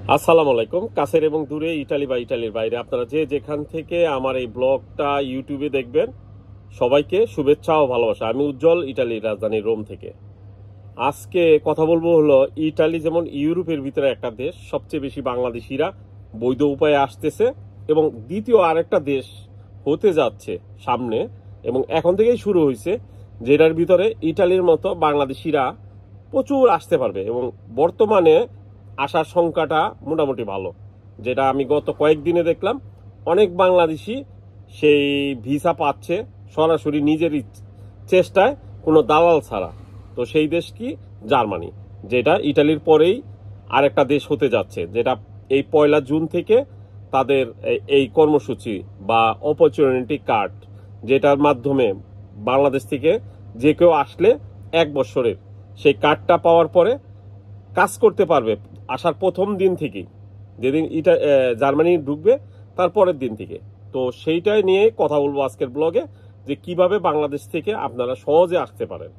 আসসালামু আলাইকুম। কাছের এবং দূরে, ইটালি বা ইটালির বাইরে আপনারা যে যেখান থেকে আমার এই ব্লগটা ইউটিউবে দেখবেন, সবাইকে শুভেচ্ছা ও ভালোবাসা। আমি উজ্জ্বল, ইটালির রাজধানী রোম থেকে। আজকে কথা বলবো হলো, ইটালি যেমন ইউরোপের ভিতরে একটা দেশ, সবচেয়ে বেশি বাংলাদেশিরা বৈধ উপায়ে আসতেছে এবং দ্বিতীয় আরেকটা দেশ হতে যাচ্ছে সামনে, এবং এখন থেকেই শুরু হয়েছে, যেটার ভিতরে ইটালির মতো বাংলাদেশিরা প্রচুর আসতে পারবে এবং বর্তমানে আসার সংখ্যাটা মোটামুটি ভালো। যেটা আমি গত কয়েকদিনে দেখলাম, অনেক বাংলাদেশি সেই ভিসা পাচ্ছে সরাসরি নিজের চেষ্টায়, কোনো দালাল ছাড়া। তো সেই দেশ কি? জার্মানি, যেটা ইটালির পরেই আরেকটা দেশ হতে যাচ্ছে, যেটা এই 1 জুন থেকে তাদের এই কর্মসূচি বা অপরচুনিটি কার্ড, যেটার মাধ্যমে বাংলাদেশ থেকে যে কেউ আসলে 1 বছরের সেই কার্ডটা পাওয়ার পরে কাজ করতে পারবে আসার প্রথম দিন থেকেই, যেদিন জার্মানি ঢুকবে তার পরের দিন থেকে। তো সেইটাই নিয়ে কথা বলবো আজকের ব্লগে, যে কিভাবে বাংলাদেশ থেকে আপনারা সহজে আসতে পারেন।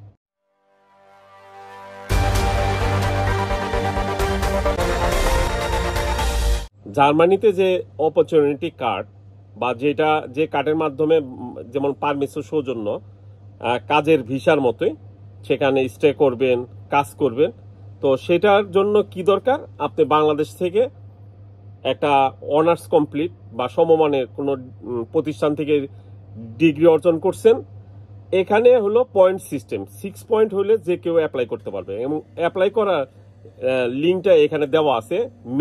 জার্মানিতে যে অপরচুনিটি কার্ড বা যেটা যে কার্ডের মাধ্যমে যেমন পারমিশন সৌজন্য কাজের ভিসার মতোই সেখানে স্টে করবেন, কাজ করবেন। তো সেটার জন্য কি দরকার? আপনি বাংলাদেশ থেকে একটা অনার্স কমপ্লিট বা সমমানের কোনো প্রতিষ্ঠান থেকে ডিগ্রি অর্জন করছেন। এখানে হলো পয়েন্ট সিস্টেম, 6 পয়েন্ট হলে যে কেউ অ্যাপ্লাই করতে পারবে, এবং অ্যাপ্লাই করার লিঙ্কটা এখানে দেওয়া আছে,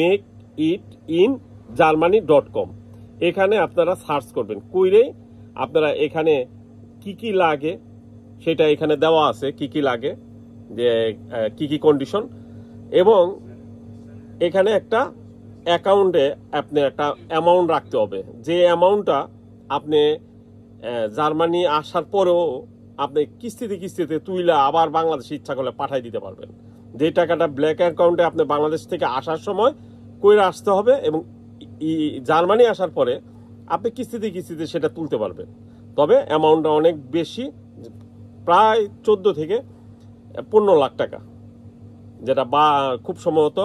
makeitingermany.com। এখানে আপনারা সার্চ করবেন, কইরেই আপনারা এখানে কি কি লাগে সেটা এখানে দেওয়া আছে, কি কি লাগে, যে কি কি কন্ডিশন, এবং এখানে একটা অ্যাকাউন্টে আপনি একটা অ্যামাউন্ট রাখতে হবে, যে অ্যামাউন্টটা আপনি জার্মানি আসার পরেও আপনি কিস্তিতে তুইলা আবার বাংলাদেশে ইচ্ছা করলে পাঠাই দিতে পারবেন। যে টাকাটা ব্ল্যাক অ্যাকাউন্টে আপনি বাংলাদেশ থেকে আসার সময় কইরা আসতে হবে, এবং জার্মানি আসার পরে আপনি কিস্তিতে সেটা তুলতে পারবেন। তবে অ্যামাউন্টটা অনেক বেশি, প্রায় 14 থেকে 15 লাখ টাকা, যেটা বা খুব সম্ভবত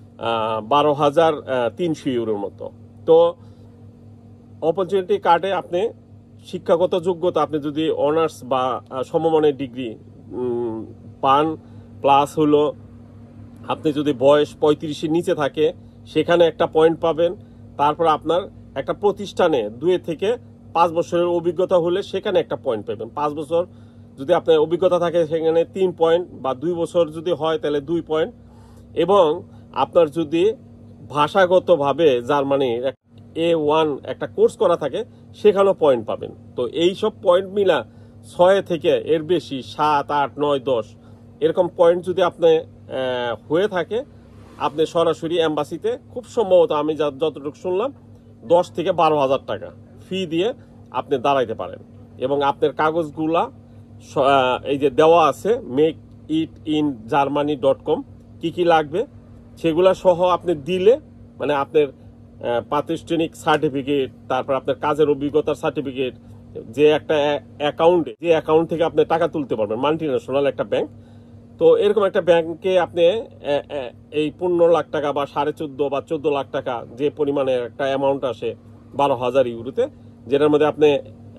12,300 ইউরোর মতো। তো অপরচুনিটি কার্ডে আপনি শিক্ষাগত যোগ্যতা, আপনি যদি অনার্স বা সমমানের ডিগ্রি পান, প্লাস হলো আপনি যদি বয়স 35-এর নিচে থাকে সেখানে একটা পয়েন্ট পাবেন। তারপর আপনার একটা প্রতিষ্ঠানে 2 থেকে 5 বছরের অভিজ্ঞতা হলে সেখানে একটা পয়েন্ট পাবেন। 5 বছর যদি আপনার অভিজ্ঞতা থাকে সেখানে 3 পয়েন্ট, বা 2 বছর যদি হয় তাহলে 2 পয়েন্ট, এবং আপনার যদি ভাষাগতভাবে জার্মানির A1 একটা কোর্স করা থাকে সেখানেও পয়েন্ট পাবেন। তো এই সব পয়েন্ট মিলা 6 থেকে এর বেশি 7, 8, 9, 10 এরকম পয়েন্ট যদি আপনি হয়ে থাকে, আপনি সরাসরি এম্বাসিতে খুব সম্ভবত, আমি যতটুকু শুনলাম, 10 থেকে 12,000 টাকা ফি দিয়ে আপনি দাঁড়াইতে পারেন। এবং আপনার কাগজগুলা এই যে দেওয়া আছে makeitingermany.com, কি কি লাগবে সেগুলা সহ আপনি দিলে, মানে আপনার প্রাতিষ্ঠানিক সার্টিফিকেট, তারপর আপনার কাজের অভিজ্ঞতার সার্টিফিকেট, যে একটা অ্যাকাউন্টে, যে অ্যাকাউন্ট থেকে আপনি টাকা তুলতে পারবেন, মাল্টিন্যাশনাল একটা ব্যাংক। তো এরকম একটা ব্যাংকে আপনি এই 15 লাখ টাকা বা 14.5 বা 14 লাখ টাকা, যে পরিমাণে একটা অ্যামাউন্ট আসে 12,000 ইউরোতে, যেটার মধ্যে আপনি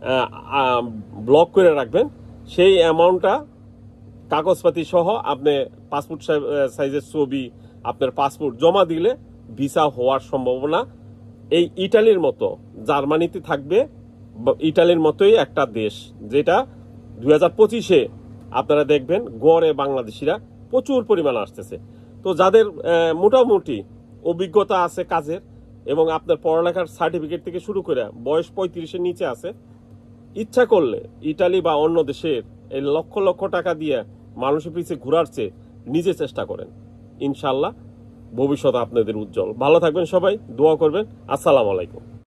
ব্লক করে রাখবেন, সেই অ্যামাউন্টটা কাগজপাতি সহ আপনি পাসপোর্ট সাইজের ছবি, আপনার পাসপোর্ট জমা দিলে ভিসা হওয়ার সম্ভাবনা এই ইটালির মতো জার্মানিতে থাকবে। ইটালির মতোই একটা দেশ, যেটা 2025-এ আপনারা দেখবেন গড়ে বাংলাদেশিরা প্রচুর পরিমাণ আসতেছে। তো যাদের মোটামুটি অভিজ্ঞতা আছে কাজের, এবং আপনার পড়ালেখার সার্টিফিকেট থেকে শুরু করে বয়স 35-এর নিচে আছে, ইচ্ছা করলে ইটালি বা অন্য দেশের এই লক্ষ লক্ষ টাকা দিয়ে মানুষের পিছিয়ে ঘোরার চেয়ে নিজে চেষ্টা করেন, ইনশাল্লাহ ভবিষ্যৎ আপনাদের উজ্জ্বল। ভালো থাকবেন সবাই, দোয়া করবেন। আসসালামু আলাইকুম।